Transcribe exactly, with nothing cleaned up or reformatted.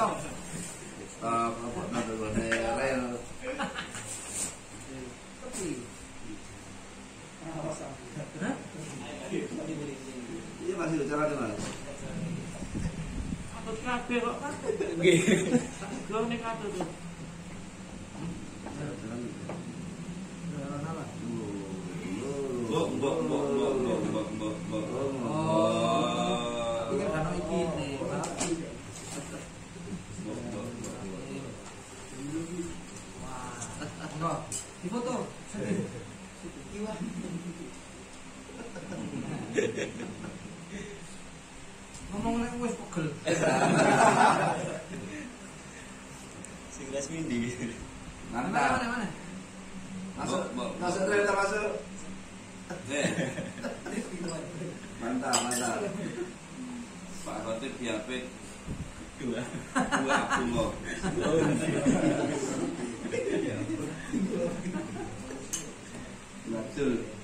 Stop. Stop, apa nanti gue rel. Iya masih bicara di mana? Atut kabeh kok. Nggih. Gong ning atut tuh. Mbok, mbok, mbok, mbok, mbok, mbok, mbok, mbok. Oh. Iki kan ono iki nih, Pak. Mbok, mbok, mbok. Wah. Enggak. Di foto. Iwah. Ngomong nek wis pegel. Sing resmi ndi? Mana Mantap. mana mana. Masuk, masuk ternyata masuk. Eh. Mantap, mantap. Pak Khotib diapit Dua. dua Abdullah. Betul.